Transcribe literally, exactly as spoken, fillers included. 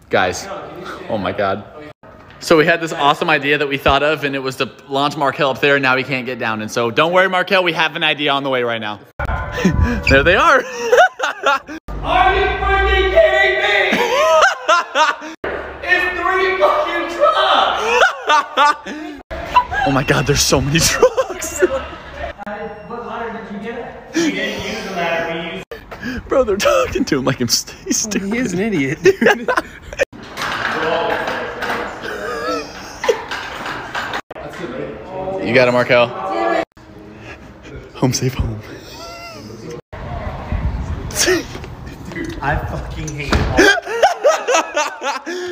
Guys, oh my God. So we had this awesome idea that we thought of, and it was to launch Markell up there, and now he can't get down. And so don't worry, Markell, we have an idea on the way right now. There they are. Are you freaking kidding me? It's three fucking trucks! Oh my God, there's so many trucks. What ladder did you get? We didn't use the ladder, we used... Bro, they're talking to him like I'm stupid. He is an idiot, dude. You got it, Markell. Home safe home. Dude, I fucking hate all